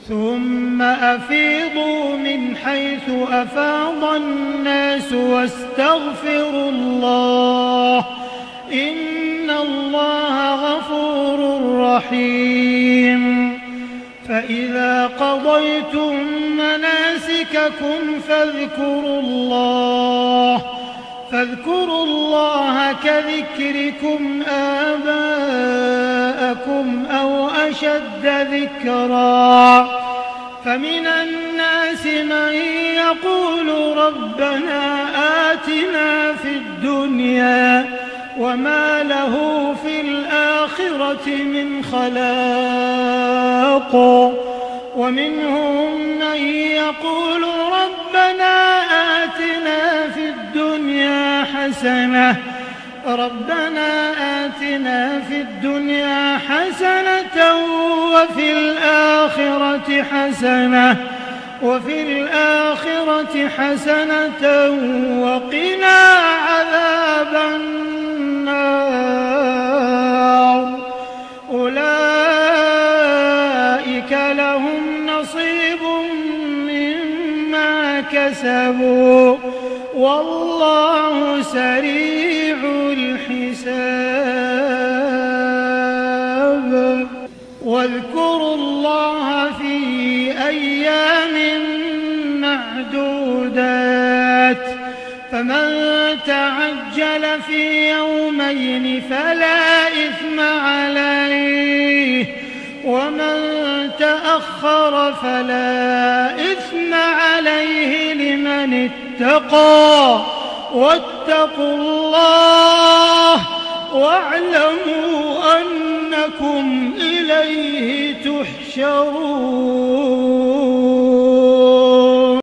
ثم أفيضوا من حيث أفاض الناس واستغفروا الله إن الله غفور رحيم فإذا قضيتم مناسككم فاذكروا الله كذكركم آباءكم أو أشد ذكرا فمن الناس من يقول ربنا آتنا في الدنيا وما له في الآخرة من خلاق ومنهم من يقول ربنا آتنا في الدنيا حسنة وفي الآخرة حسنة وقنا عذاب النار أولئك لهم نصيب مما كسبوا والله سريع الحساب واذكروا الله في أيام معدودات فمن تعجل في يومين فلا إثم عليه ومن تأخر فلا إثم عليه لمن اتقى واتقوا الله واعلموا أنكم إليه تحشرون